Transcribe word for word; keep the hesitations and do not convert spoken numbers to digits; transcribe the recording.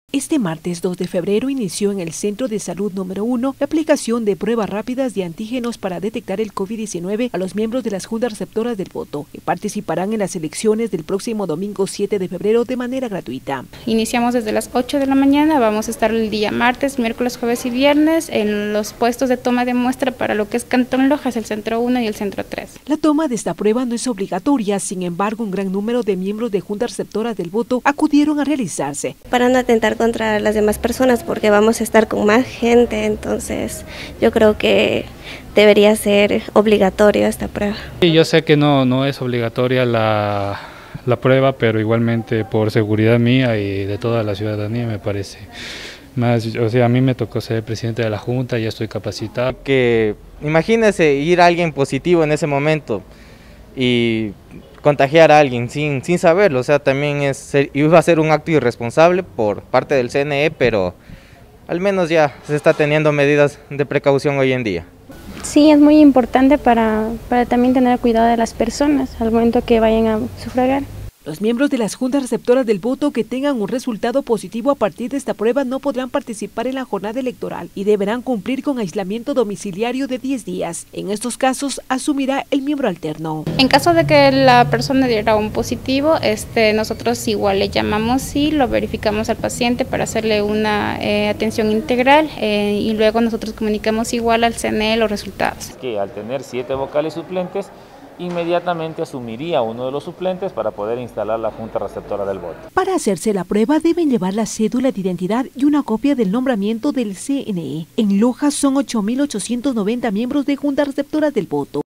Este martes dos de febrero inició en el Centro de Salud número uno la aplicación de pruebas rápidas de antígenos para detectar el COVID diecinueve a los miembros de las juntas receptoras del voto, que participarán en las elecciones del próximo domingo siete de febrero de manera gratuita. Iniciamos desde las ocho de la mañana, vamos a estar el día martes, miércoles, jueves y viernes en los puestos de toma de muestra para lo que es Cantón Lojas, el Centro uno y el Centro tres. La toma de esta prueba no es obligatoria, sin embargo un gran número de miembros de juntas receptoras del voto acudieron a realizarse. Para no atentar contra las demás personas, porque vamos a estar con más gente, entonces yo creo que debería ser obligatoria esta prueba. Sí, yo sé que no, no es obligatoria la, la prueba, pero igualmente por seguridad mía y de toda la ciudadanía me parece más, o sea, a mí me tocó ser presidente de la Junta, ya estoy capacitado. Que imagínese ir a alguien positivo en ese momento y contagiar a alguien sin, sin saberlo, o sea, también es ser, iba a ser un acto irresponsable por parte del C N E, pero al menos ya se está teniendo medidas de precaución hoy en día. Sí, es muy importante para, para también tener cuidado de las personas al momento que vayan a sufragar. Los miembros de las juntas receptoras del voto que tengan un resultado positivo a partir de esta prueba no podrán participar en la jornada electoral y deberán cumplir con aislamiento domiciliario de diez días. En estos casos asumirá el miembro alterno. En caso de que la persona diera un positivo, este, nosotros igual le llamamos y lo verificamos al paciente para hacerle una eh, atención integral eh, y luego nosotros comunicamos igual al C N E los resultados. Que al tener siete vocales suplentes, inmediatamente asumiría uno de los suplentes para poder instalar la junta receptora del voto. Para hacerse la prueba deben llevar la cédula de identidad y una copia del nombramiento del C N E. En Lojas son ocho mil ochocientos noventa miembros de juntas receptoras del voto.